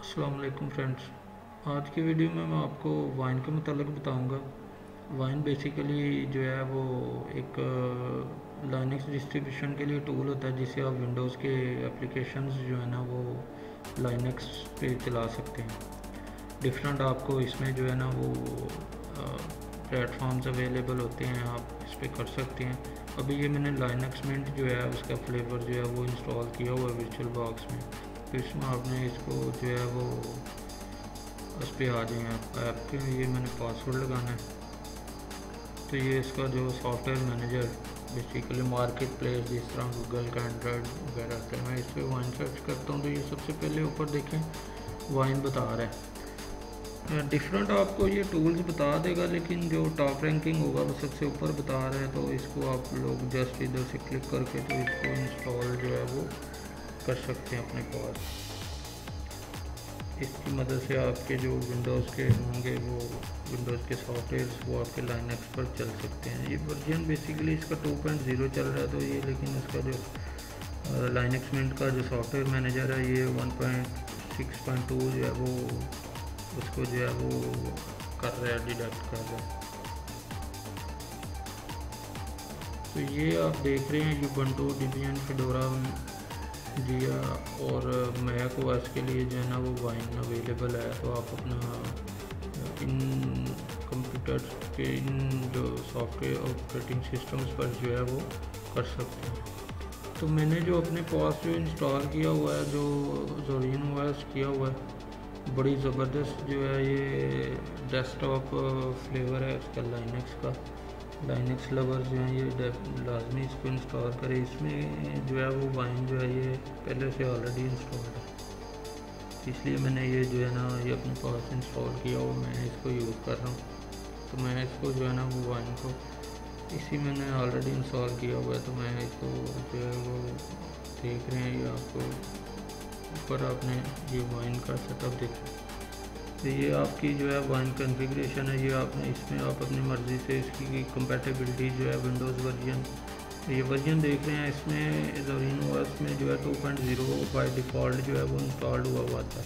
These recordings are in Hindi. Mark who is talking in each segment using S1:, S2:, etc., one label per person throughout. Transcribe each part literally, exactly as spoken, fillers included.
S1: अस्सलाम वालेकुम फ्रेंड्स। आज की वीडियो में मैं आपको वाइन के मतलब बताऊंगा। वाइन बेसिकली जो है वो एक लाइनक्स डिस्ट्रीब्यूशन के लिए टूल होता है जिससे आप विंडोज़ के एप्लीकेशंस जो है ना वो लाइनक्स पे चला सकते हैं। डिफरेंट आपको इसमें जो है ना वो प्लेटफॉर्म्स अवेलेबल होते हैं, आप इस पर कर सकते हैं। अभी ये मैंने लाइनक्स मिंट जो है उसका फ्लेवर जो है वो इंस्टॉल किया हुआ है वर्चुअल बॉक्स में। तो इसमें आपने इसको जो है वो उस पर आ जाए आप ऐप के लिए मैंने पासवर्ड लगाना है। तो ये इसका जो software manager basically market place जिस तरह गूगल का एंड्रॉयड वगैरह होते हैं, मैं इस पर वाइन सर्च करता हूँ तो ये सबसे पहले ऊपर देखें वाइन बता रहा है। डिफरेंट आपको ये टूल्स बता देगा, लेकिन जो टॉप रैंकिंग होगा वो सबसे ऊपर बता रहा है। तो इसको आप लोग जस्ट इधर से क्लिक करके तो इसको इंस्टॉल जो है वो कर सकते हैं अपने पास। इसकी मदद से आपके जो विंडोज़ के होंगे वो विंडोज़ के सॉफ्टवेयर वो आपके लाइनक्स पर चल सकते हैं। ये वर्जन बेसिकली इसका टू पॉइंट ज़ीरो चल रहा है, तो ये लेकिन इसका जो लाइनक्स मिंट का जो सॉफ्टवेयर मैनेजर है ये one point six point two जो है वो उसको जो है वो कर रहा है, डिटेक्ट कर रहा है। तो ये आप देख रहे हैं यूबंटू, डेबियन, फेडोरा, जिया और मैक ओएस के लिए जो है ना वो वाइन अवेलेबल है। तो आप अपना इन कंप्यूटर के इन जो सॉफ्टवेयर ऑपरेटिंग सिस्टम्स पर जो है वो कर सकते हैं। तो मैंने जो अपने पास जो इंस्टॉल किया हुआ है जो ज़ोरिन ओएस किया हुआ है, बड़ी ज़बरदस्त जो है ये डेस्कटॉप फ्लेवर है इसका लाइनक्स का। लाइनक्स लवर्स जो हैं ये लाजमी इसको इंस्टॉल करें। इसमें जो है वो वाइन जो है ये पहले से ऑलरेडी इंस्टॉल्ड है, इसलिए मैंने ये जो है ना ये अपने पास इंस्टॉल किया और मैं इसको यूज़ कर रहा हूँ। तो मैं इसको जो है ना वो वाइन को इसी मैंने ऑलरेडी इंस्टॉल किया हुआ है। तो मैं इसको जो है वो देख रहे हैं, ये आपको ऊपर आपने ये वाइन का सेटअप देखा। तो ये आपकी जो है वाइन कॉन्फ़िगरेशन है, ये आपने इसमें आप अपनी मर्ज़ी से इसकी कंपैटिबिलिटी जो है विंडोज़ वर्जन, ये वर्जन देख रहे हैं इसमें ज़ोरिन ओएस में जो है two point zero by default जो है वो इंस्टॉल्ड हुआ हुआ था।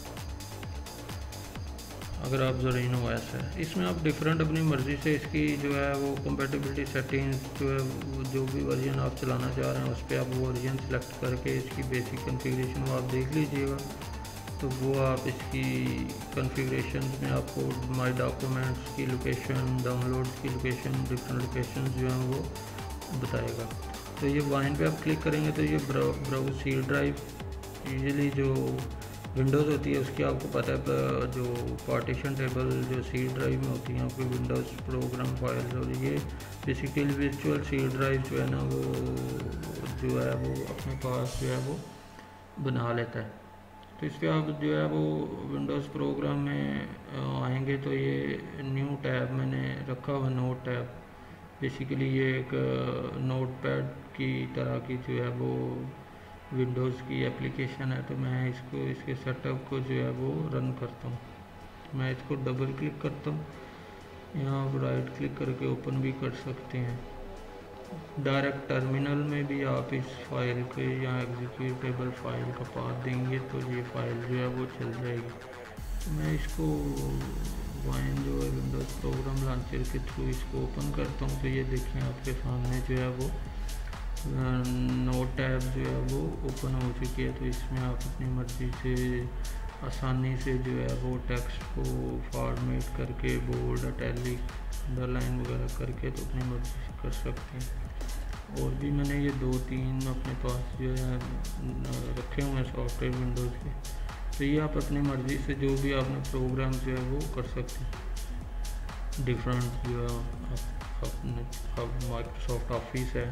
S1: अगर आप ज़ोरिन ओएस है इसमें आप डिफरेंट अपनी मर्ज़ी से इसकी जो है वो कंपैटिबिलिटी सेटिंग्स जो है जो भी वर्जन आप चलाना चाह रहे हैं उस पर आप वो वर्जन सेलेक्ट करके इसकी बेसिक कॉन्फ़िगरेशन वो आप देख लीजिएगा। तो वो आप इसकी कॉन्फ़िगरेशन में आपको माय डॉक्यूमेंट्स की लोकेशन, डाउनलोड्स की लोकेशन, डिफरेंट लोकेशन जो हैं वो बताएगा। तो ये वाइन पे आप क्लिक करेंगे तो ये ब्राउज सी ड्राइव, यूजुअली जो विंडोज़ होती है उसकी आपको पता है जो पार्टीशन टेबल जो सी ड्राइव में होती हैं आपकी विंडोज़ प्रोग्राम फाइल्स, और ये बेसिकली वर्चुअल सी ड्राइव जो है ना वो जो है वो अपने पास जो है वो बना लेता है। तो इस पर आप जो है वो विंडोज़ प्रोग्राम में आएंगे तो ये न्यू टैब मैंने रखा हुआ, नोट टैब। बेसिकली ये एक नोट पैड की तरह की जो है वो विंडोज़ की एप्लीकेशन है। तो मैं इसको इसके सेटअप को जो है वो रन करता हूँ। मैं इसको डबल क्लिक करता हूँ, यहाँ आप राइट क्लिक करके ओपन भी कर सकते हैं। डायरेक्ट टर्मिनल में भी आप इस फाइल के या एग्जीक्यूटेबल फाइल का पाथ देंगे तो ये फाइल जो है वो चल जाएगी। तो मैं इसको वाइन जो है विंडोज़ प्रोग्राम लॉन्चर के थ्रू इसको ओपन करता हूँ। तो ये देखें आपके सामने जो है वो नोट टैब जो है वो ओपन हो चुकी है। तो इसमें आप अपनी मर्ज़ी से आसानी से जो है वो टेक्स्ट को फॉर्मेट करके बोल्ड, इटैलिक, अंडरलाइन वगैरह करके तो अपनी मर्ज़ी से कर सकते हैं। और भी मैंने ये दो तीन अपने पास जो है रखे हुए हैं सॉफ्टवेयर विंडोज़ के। तो ये आप अपनी मर्ज़ी से जो भी आपने प्रोग्राम जो है वो कर सकते हैं। डिफरेंट जो है अपने अब माइक्रोसॉफ्ट ऑफिस है,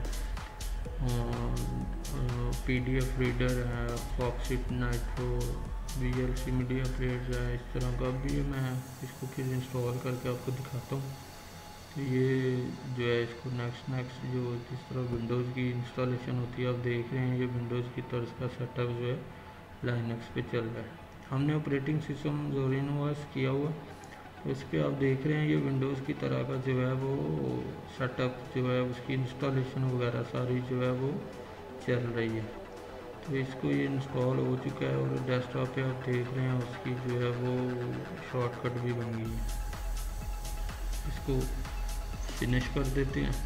S1: पीडीएफ रीडर है, Foxit Nitro, VLC media players है, इस तरह का भी मैं इसको फिर इंस्टॉल करके आपको दिखाता हूँ। तो ये जो है इसको नेक्स्ट नेक्स्ट जो जिस तरह विंडोज़ की इंस्टॉलेशन होती है आप देख रहे हैं, ये विंडोज़ की तर्ज का सेटअप जो है लाइनक्स पे चल रहा है। हमने ऑपरेटिंग सिस्टम ज़ोरिन ओएस किया हुआ, तो इस पर आप देख रहे हैं ये विंडोज़ की तरह का जो है वो सेटअप जो है उसकी इंस्टॉलेशन वगैरह सारी जो है वो चल रही है। तो इसको ये इंस्टॉल हो चुका है और डेस्कटॉप पे आप देख रहे हैं उसकी जो है वो शॉर्टकट भी बन गई है। इसको फिनिश कर देते हैं।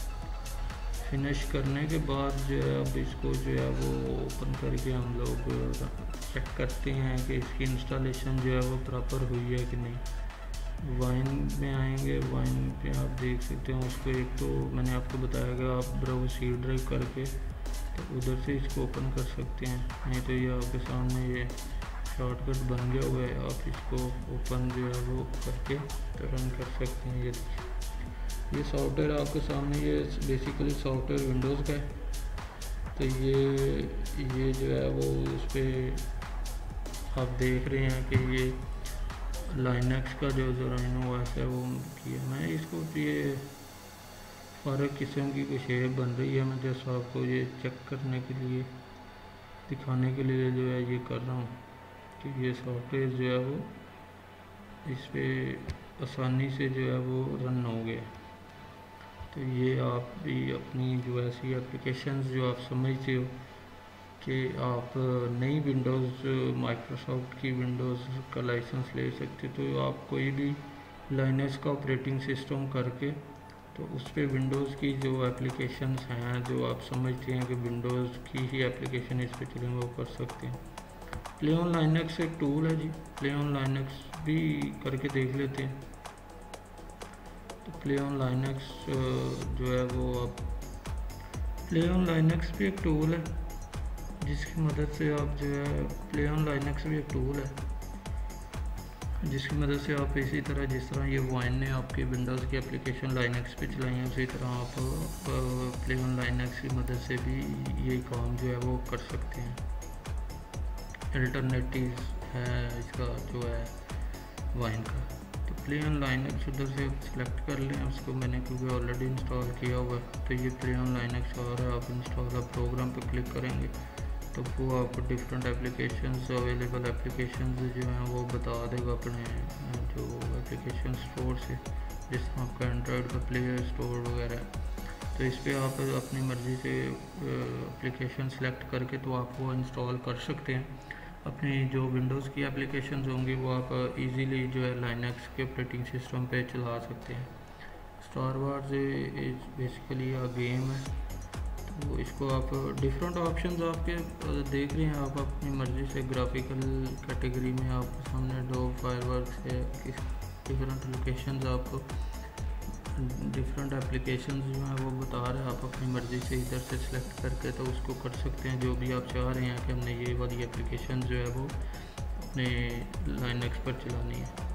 S1: फिनिश करने के बाद जो है अब इसको जो है वो ओपन करके हम लोग चेक करते हैं कि इसकी इंस्टॉलेशन जो है वो प्रॉपर हुई है कि नहीं। वाइन में आएंगे, वाइन पे आप देख सकते हैं उसको, एक तो मैंने आपको बताया कि आप ब्राउज सी ड्राइव करके तो उधर से इसको ओपन कर सकते हैं, नहीं तो ये आपके सामने ये शॉर्टकट बन गया हुआ है। आप इसको ओपन जो है वो करके तो रन कर सकते हैं। ये ये सॉफ्टवेयर आपके सामने, ये बेसिकली सॉफ्टवेयर विंडोज़ का है। तो ये ये जो है वो उस पर आप देख रहे हैं कि ये लाइनक्स का जो ज़राइन ओएस है वो किया। मैं इसको ये फ़र्क किस्म की कोई शेप बन रही है, मैं जैसे आपको ये चेक करने के लिए दिखाने के लिए जो है ये कर रहा हूँ कि ये सॉफ्टवेयर जो है वो इस पर आसानी से जो है वो रन हो गया। तो ये आप भी अपनी जो ऐसी एप्लीकेशंस जो आप समझते हो कि आप नई विंडोज़ माइक्रोसॉफ्ट की विंडोज़ का लाइसेंस ले सकते, तो आप कोई भी लाइनक्स का ऑपरेटिंग सिस्टम करके तो उस पर विंडोज़ की जो एप्लीकेशंस हैं जो आप समझते हैं कि विंडोज़ की ही एप्लीकेशन इस पर चलेंगे वो कर सकते हैं। प्ले ऑन लाइनक्स एक टूल है जी, प्ले ऑन लाइनक्स भी करके देख लेते हैं। तो प्ले ऑन लाइनक्स जो है वो आप प्ले ऑन लाइनक्स भी एक टूल है जिसकी मदद से आप जो है प्ले ऑन लाइनक्स भी एक टूल है जिसकी मदद से आप इसी तरह जिस तरह ये वाइन ने आपके विंडोज़ की एप्लीकेशन लाइनक्स पे चलाई है उसी तरह आप प्ले ऑन लाइनक्स की मदद से भी ये काम जो है वो कर सकते हैं। अल्टरनेटिव है इसका जो है वाइन का। तो प्ले ऑन लाइनक्स उधर से सिलेक्ट कर लें उसको, मैंने क्योंकि ऑलरेडी इंस्टॉल किया हुआ है। तो ये प्ले ऑन लाइनक्स और आप इंस्टॉल आप प्रोग्राम पे क्लिक करेंगे तो वो आपको डिफरेंट एप्लीकेशंस अवेलेबल एप्लीकेशंस जो हैं वो बता देगा अपने जो एप्लीकेशन स्टोर से, जिस तरह आपका एंड्रॉयड का प्ले स्टोर वगैरह। तो इस पर आप अपनी मर्ज़ी से एप्लीकेशन सेलेक्ट करके तो आप वो इंस्टॉल कर सकते हैं। अपनी जो विंडोज़ की एप्लीकेशंस होंगी वो आप इजीली जो है लाइनक्स के ऑपरेटिंग सिस्टम पे चला सकते हैं। Star Wars basically a game है, तो इसको आप डिफरेंट ऑप्शंस आपके देख रहे हैं, आप अपनी मर्ज़ी से ग्राफिकल कैटेगरी में आपके सामने डो फायरवर्क्स है, किस डिफरेंट लोकेशंस आपको डिफरेंट एप्लीकेशंस जो हैं वो बता रहे हैं। आप अपनी मर्ज़ी से इधर से सिलेक्ट करके तो उसको कर सकते हैं जो भी आप चाह रहे हैं कि हमने ये वाली एप्लीकेशन जो है वो अपने लाइनक्स पर चलानी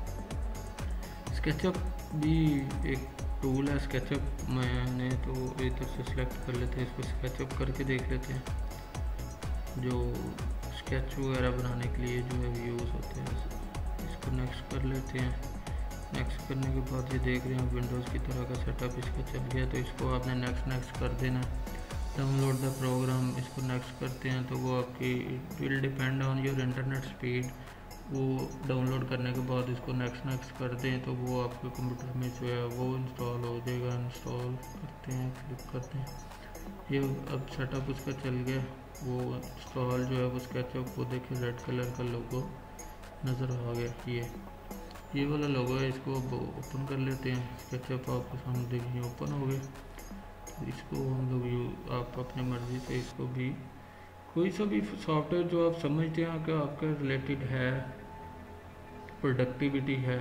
S1: है। स्केचअप भी एक टूल है, स्केचअप मैंने तो इधर से सिलेक्ट कर लेते हैं, इसको स्केचअप करके देख लेते हैं जो स्केच वगैरह बनाने के लिए जो है यूज़ होते हैं। इसको नेक्स्ट कर लेते हैं। नेक्स्ट करने के बाद ये देख रहे हैं विंडोज़ की तरह का सेटअप इसका चल गया, तो इसको आपने नेक्स्ट नेक्स्ट कर देना। डाउनलोड द प्रोग्राम, इसको नेक्स्ट करते हैं तो वो आपकी it will depend on your internet speed. वो डाउनलोड करने के बाद इसको नेक्स्ट नेक्स्ट कर दें तो वो आपके कंप्यूटर में जो है वो इंस्टॉल हो जाएगा। इंस्टॉल करते हैं, क्लिक करते हैं, ये अब सेटअप उसका चल गया। वो इंस्टॉल जो है वो स्केचअप को देखिए रेड कलर का लोगो नज़र आ गया, ये ये वाला लोगो है। इसको अब ओपन कर लेते हैं। स्केचअप आपके सामने देखिए ओपन हो गया। तो इसको हम लोग यू आप अपनी मर्ज़ी से इसको भी कोई सा भी सॉफ्टवेयर जो आप समझते हैं कि आपका रिलेटेड है, प्रोडक्टिविटी है,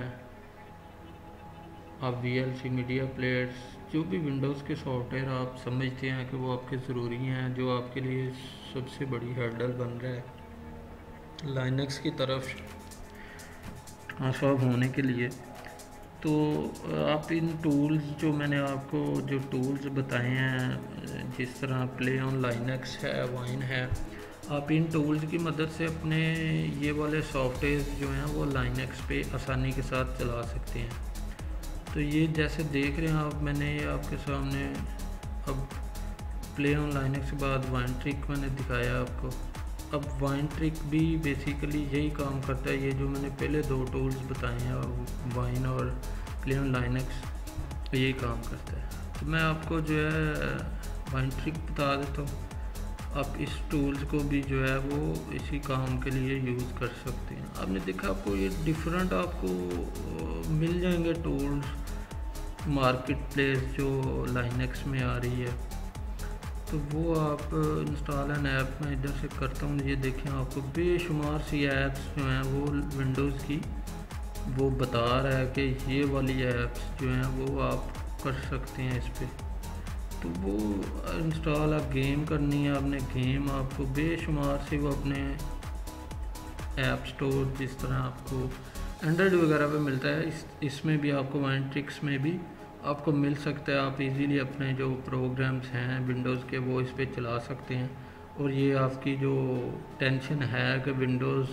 S1: आप V L C media players जो भी विंडोज़ के सॉफ्टवेयर आप समझते हैं कि वो आपके ज़रूरी हैं, जो आपके लिए सबसे बड़ी हर्डल बन रहा है लाइनक्स की तरफ ट्रांसफर होने के लिए, तो आप इन टूल्स जो मैंने आपको जो टूल्स बताए हैं जिस तरह प्ले ऑन लाइनक्स है, वाइन है, आप इन टूल्स की मदद से अपने ये वाले सॉफ्टवेयर जो हैं वो लाइनक्स पे आसानी के साथ चला सकते हैं। तो ये जैसे देख रहे हैं आप, मैंने ये आपके सामने अब प्ले ऑन लाइनक्स के बाद वाइन ट्रिक मैंने दिखाया आपको। अब वाइन ट्रिक भी बेसिकली यही काम करता है, ये जो मैंने पहले दो टूल्स बताए हैं वाइन और प्ले ऑन लाइनक्स यही काम करता है। तो मैं आपको जो है वाइन ट्रिक बता देता हूँ। आप इस टूल्स को भी जो है वो इसी काम के लिए यूज़ कर सकते हैं। आपने देखा आपको ये डिफरेंट आपको मिल जाएंगे टूल्स मार्केट प्लेस जो लाइनक्स में आ रही है, तो वो आप इंस्टॉल एन ऐप में इधर से करता हूँ। ये देखें आपको बेशुमार सी ऐप्स जो हैं वो विंडोज़ की वो बता रहा है कि ये वाली ऐप्स जो हैं वो आप कर सकते हैं इस पर। तो वो इंस्टॉल आप गेम करनी है आपने, गेम आपको बेशुमार से वो अपने ऐप स्टोर जिस तरह आपको एंड्रॉयड वगैरह पे मिलता है, इस इसमें भी आपको वाइनट्रिक्स में भी आपको मिल सकता है। आप इजीली अपने जो प्रोग्राम्स हैं विंडोज़ के वो इस पर चला सकते हैं। और ये आपकी जो टेंशन है कि विंडोज़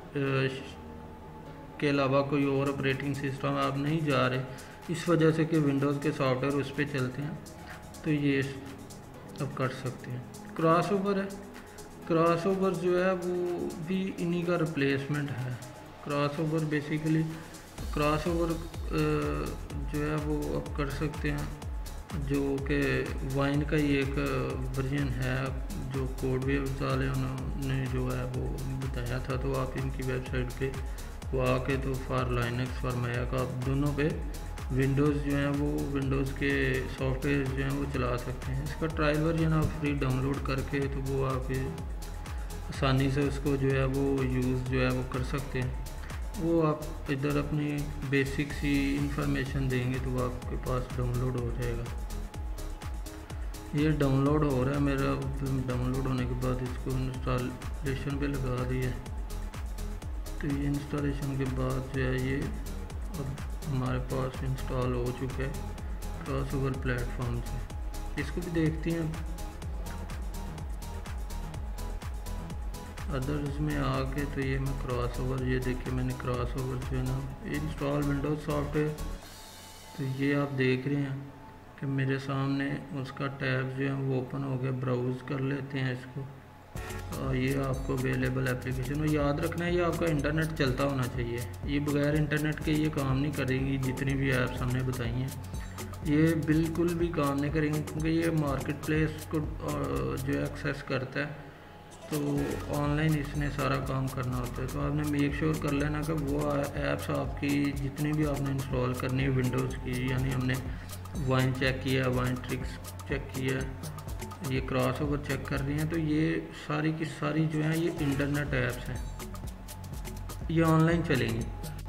S1: के अलावा कोई और ऑपरेटिंग सिस्टम आप नहीं जा रहे, इस वजह से कि विंडोज़ के सॉफ्टवेयर उस पर चलते हैं, तो ये अब कर सकते हैं। क्रॉस ओवर है, क्रॉस ओवर जो है वो भी इन्हीं का रिप्लेसमेंट है। CrossOver basically CrossOver जो है वो अब कर सकते हैं, जो कि वाइन का ही एक वर्जन है जो कोडवेव्स वाले उन्होंने जो है वो बताया था। तो आप इनकी वेबसाइट पे वो आके तो फॉर लाइनक्स फॉर मैक आप दोनों पे विंडोज़ जो हैं वो विंडोज़ के सॉफ्टवेयर जो हैं वो चला सकते हैं। इसका ट्रायल वर्जन आप फ्री डाउनलोड करके तो वो आप आसानी से उसको जो है वो यूज़ जो है वो कर सकते हैं। वो आप इधर अपनी बेसिक सी इंफॉर्मेशन देंगे तो वो आपके पास डाउनलोड हो जाएगा। ये डाउनलोड हो रहा है मेरा, डाउनलोड होने के बाद इसको इंस्टॉलेशन पे लगा दिया। तो ये इंस्टॉलेशन के बाद जो है ये अब हमारे पास इंस्टॉल हो चुका है क्रॉस ओवर प्लेटफॉर्म से। इसको भी देखते हैं। अदर्स में आके तो ये मैं क्रॉस ओवर, ये देखिए मैंने क्रॉस ओवर जो है ना इंस्टॉल विंडोज सॉफ्टवेयर, तो ये आप देख रहे हैं कि मेरे सामने उसका टैब जो है वो ओपन हो गया। ब्राउज़ कर लेते हैं इसको। और ये आपको अवेलेबल एप्लीकेशन, और याद रखना है ये आपका इंटरनेट चलता होना चाहिए। ये बगैर इंटरनेट के ये काम नहीं करेगी। जितनी भी ऐप्स हमने बताई हैं ये बिल्कुल भी काम नहीं करेंगे, क्योंकि ये मार्केट प्लेस को जो एक्सेस करता है, तो ऑनलाइन इसने सारा काम करना होता है। तो आपने मेक श्योर कर लेना कि वो ऐप्स आपकी जितनी भी आपने इंस्टॉल करनी है विंडोज़ की, यानी हमने वाइन चेक किया, वाइन ट्रिक्स चेक किया, ये क्रॉस ओवर चेक कर रही हैं, तो ये सारी की सारी जो हैं ये इंटरनेट ऐप्स हैं, ये ऑनलाइन चलेंगी।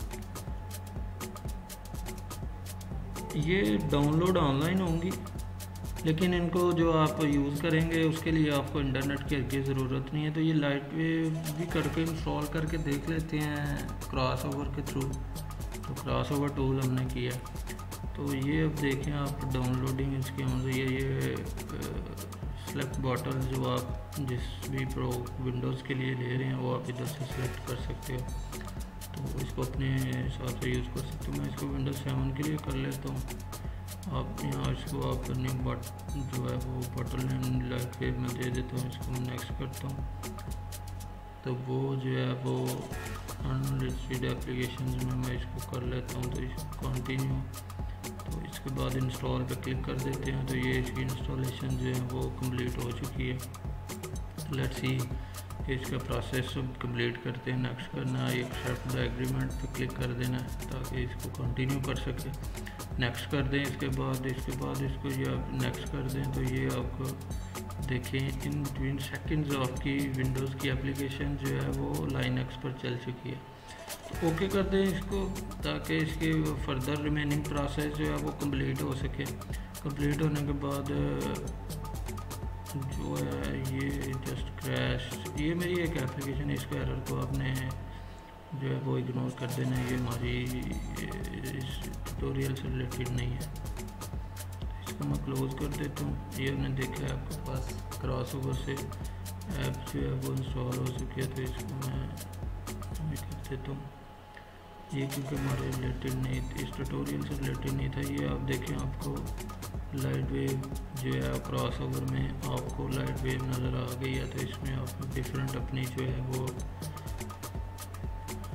S1: ये डाउनलोड ऑनलाइन होंगी, लेकिन इनको जो आप यूज़ करेंगे उसके लिए आपको इंटरनेट की आगे ज़रूरत नहीं है। तो ये लाइट वेव भी करके इंस्टॉल करके देख लेते हैं क्रॉस ओवर के थ्रू। तो क्रॉस ओवर टूल हमने किया, तो ये अब देखें आप डाउनलोडिंग इसके अंदर ये ये सेलेक्ट बॉटल जो आप जिस भी प्रो विंडोज़ के लिए ले रहे हैं वो आप इधर से सिलेक्ट कर सकते हो, तो इसको अपने हिसाब से यूज़ कर सकते हो। मैं इसको विंडोज़ सेवन के लिए कर लेता हूँ। आप यहाँ इसको आप न्यू बट जो है वो बटन लाइट वेव में दे देता हूँ, इसको मैं नेक्स्ट करता हूँ। तो वो जो है वो अनलिस्टेड एप्लीकेशन में मैं इसको कर लेता हूँ, तो इसको कंटिन्यू, तो इसके बाद इंस्टॉल पे क्लिक कर देते हैं। तो ये इसकी इंस्टॉलेशन जो है वो कंप्लीट हो चुकी है। लेट्स सी इसका प्रोसेस सब कंप्लीट करते हैं। नेक्स्ट करना है, एक्सेप्ट द एग्रीमेंट पे क्लिक कर देना है ताकि इसको कंटिन्यू कर सके। नेक्स्ट कर दें, इसके बाद इसके बाद इसको ये आप नेक्स्ट कर दें, तो ये आपको देखें इन बिटवीन सेकंड्स आपकी विंडोज़ की एप्लीकेशन जो है वो लाइनक्स पर चल चुकी है। तो ओके कर दें इसको ताकि इसके फर्दर रिमेनिंग प्रोसेस जो है वो कंप्लीट हो सके। कंप्लीट होने के बाद जो है ये जस्ट क्रैश, ये मेरी एक एप्लीकेशन है, इसका एरर को आपने जो है वो इग्नोर कर देना। ये हमारी इस ट्यूटोरियल से रिलेटेड नहीं है। इसको मैं क्लोज़ कर देता हूँ। ये हमने देखा है आपके पास क्रॉस ओवर से ऐप जो है वो इंस्टॉल हो चुकी है, तो इसको मैं कर देता हूँ। ये क्योंकि हमारे रिलेटेड नहीं, इस ट्यूटोरियल से रिलेटेड नहीं था। ये आप देखें आपको लाइट वेव जो है क्रॉस ओवर में आपको लाइट वेव नज़र आ गई है, तो इसमें आप डिफरेंट अपनी जो है वो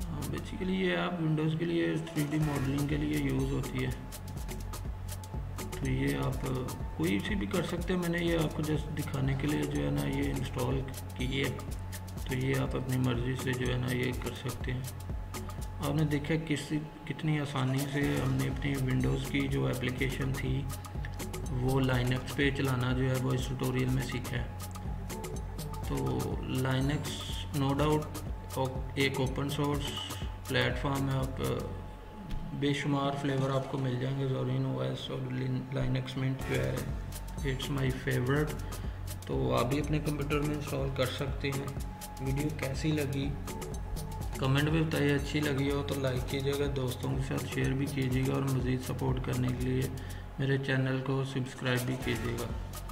S1: बेसिकली ये आप विंडोज़ के लिए थ्री डी मॉडलिंग के लिए यूज़ होती है। तो ये आप कोई सी भी कर सकते हैं, मैंने ये आपको जस्ट दिखाने के लिए जो है ना ये इंस्टॉल की है। तो ये आप अपनी मर्ज़ी से जो है ना ये कर सकते हैं। आपने देखा किस कितनी आसानी से हमने अपनी विंडोज़ की जो एप्लीकेशन थी वो लाइनक्स पे चलाना जो है वो इस ट्यूटोरियल में सीखा है। तो लाइनक्स नो डाउट एक ओपन सोर्स प्लेटफॉर्म है, आप बेशुमार फ्लेवर आपको मिल जाएंगे ज़ोरिन ओएस और लाइनक्स मिंट जो है इट्स माय फेवरेट। तो आप भी अपने कंप्यूटर में इंस्टॉल कर सकते हैं। वीडियो कैसी लगी कमेंट में बताइए, अच्छी लगी हो तो लाइक कीजिएगा, दोस्तों के साथ शेयर भी कीजिएगा और मज़ीद सपोर्ट करने के लिए मेरे चैनल को सब्सक्राइब भी कीजिएगा।